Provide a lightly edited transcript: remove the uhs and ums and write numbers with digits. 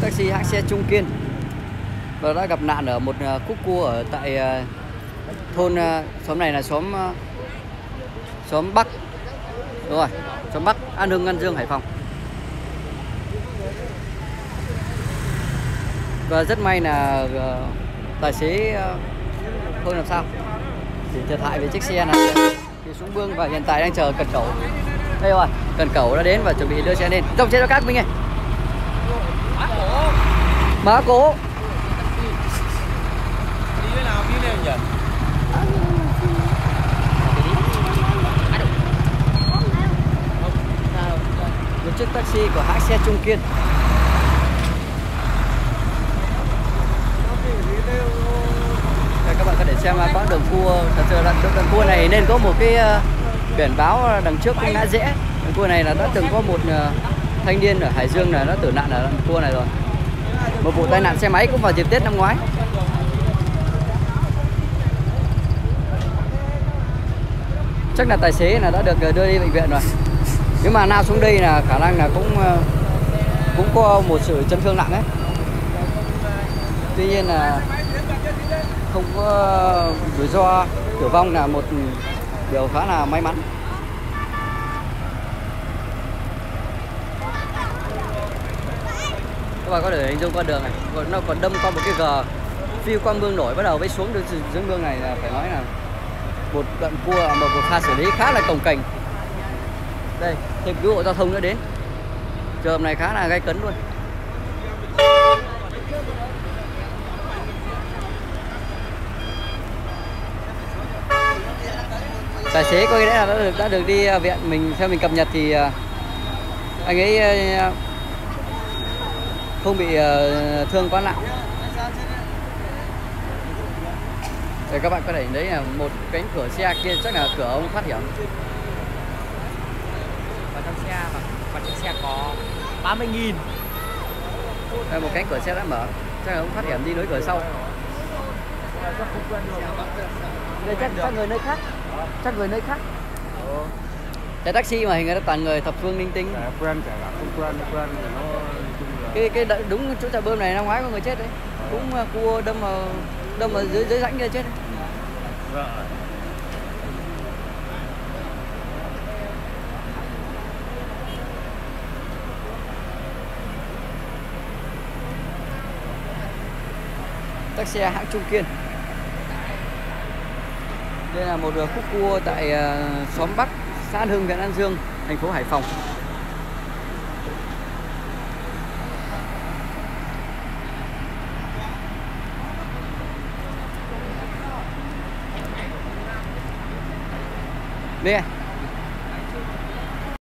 taxi hãng xe Trung Kiên và đã gặp nạn ở một khúc cua ở tại thôn xóm này là xóm Bắc, đúng rồi, xóm Bắc, An Hưng, An Dương, Hải Phòng. Và rất may là tài xế không làm sao, chỉ thiệt hại về chiếc xe này thì xuống vương và hiện tại đang chờ cần cẩu. Đây rồi, cần cẩu đã đến và chuẩn bị đưa xe lên. Dòng xe cho các Minh ơi. Má cố. Đi cái nào đi lên nhỉ? Một chiếc taxi của hãng xe Trung Kiên. Đây, các bạn có thể xem quãng đường cua. Thật sự là đường cua này nên có một cái biển báo đằng trước cũng ngã rẽ. Đường cua này là đã từng có một thanh niên ở Hải Dương là đã tử nạn ở đường cua này rồi. Một vụ tai nạn xe máy cũng vào dịp Tết năm ngoái. Chắc là tài xế là đã được đưa đi bệnh viện rồi. Nhưng mà nào xuống đây là khả năng là cũng có một sự chấn thương nặng ấy. Tuy nhiên là không có rủi ro tử vong là một điều khá là may mắn. Các bạn có thể hình dung con đường này, nó còn đâm qua một cái gờ phi qua mương nổi, bắt đầu mới xuống được dưới mương này là phải nói là một đoạn cua, một pha xử lý khá là cồng kềnh. Đây, thêm cứu hộ giao thông nữa đến. Trường hợp này khá là gay cấn luôn. Tài xế có lẽ là đã được đi viện. Mình theo mình cập nhật thì anh ấy không bị thương quá nặng. Để các bạn có thể thấy là một cánh cửa xe kia chắc là cửa ông thoát hiểm. Vào trong xe mà, vào trong xe có 30.000. Đây, một cánh cửa xe đã mở, chắc là ông thoát hiểm đi lối cửa sau. Đây chắc người nơi khác, chắc người nơi khác. Cái taxi mà hình như là toàn người thập phương linh tinh. Quen cả không quen nó Cái đúng chỗ chợ bơm này năm ngoái có người chết đấy, cũng cua đâm ở dưới rãnh kia chết đấy. Taxi hãng Trung Kiên. Đây là một khúc cua tại xóm Bắc, xã An Hưng, huyện An Dương, thành phố Hải Phòng. Đây,